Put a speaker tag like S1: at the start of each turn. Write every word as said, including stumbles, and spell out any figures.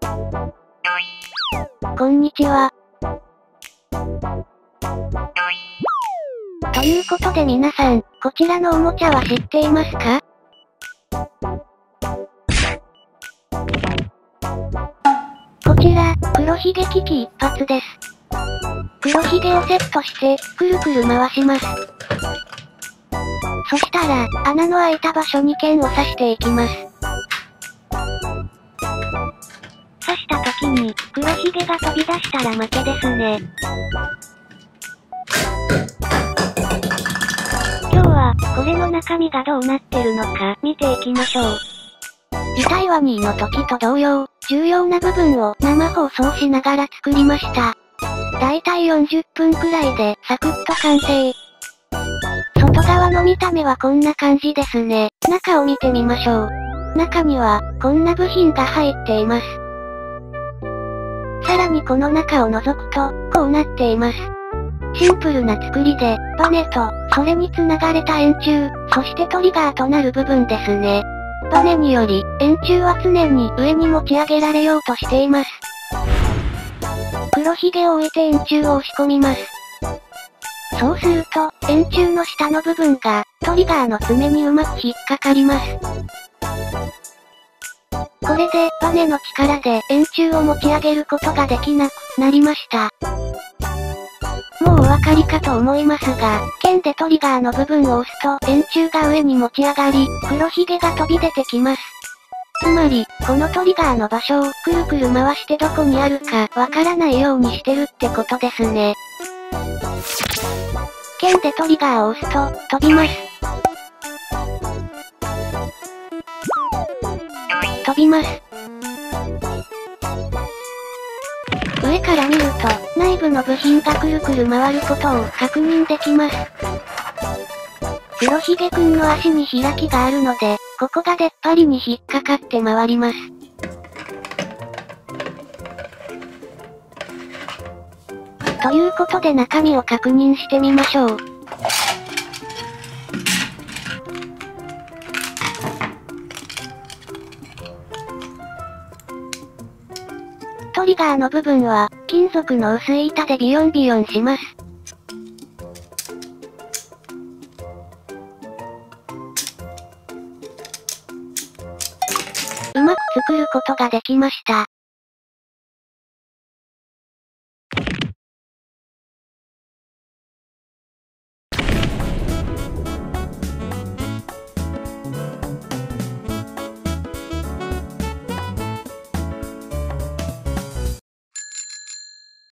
S1: こんにちは。ということで皆さん、こちらのおもちゃは知っていますか？こちら、黒ひげ危機一発です。黒ひげをセットして、くるくる回します。そしたら、穴の開いた場所に剣を刺していきます。刺した時に、黒ひげが飛び出したら負けですね。今日は、これの中身がどうなってるのか、見ていきましょう。ジタイワニーの時と同様、重要な部分を生放送しながら作りました。だいたいよんじゅっぷんくらいで、サクッと完成。外側の見た目はこんな感じですね。中を見てみましょう。中には、こんな部品が入っています。さらにこの中を覗くと、こうなっています。シンプルな作りで、バネと、それに繋がれた円柱、そしてトリガーとなる部分ですね。バネにより、円柱は常に上に持ち上げられようとしています。黒ひげを置いて円柱を押し込みます。そうすると、円柱の下の部分が、トリガーの爪にうまく引っかかります。これで、バネの力で円柱を持ち上げることができなくなりました。もうお分かりかと思いますが、剣でトリガーの部分を押すと円柱が上に持ち上がり、黒ひげが飛び出てきます。つまり、このトリガーの場所をくるくる回してどこにあるかわからないようにしてるってことですね。剣でトリガーを押すと、飛びます。飛びます。上から見ると、内部の部品がくるくる回ることを確認できます。黒ひげくんの足に開きがあるので、ここが出っ張りに引っかかって回ります。ということで中身を確認してみましょう。トリガーの部分は、金属の薄い板でビヨンビヨンします。うまく作ることができました。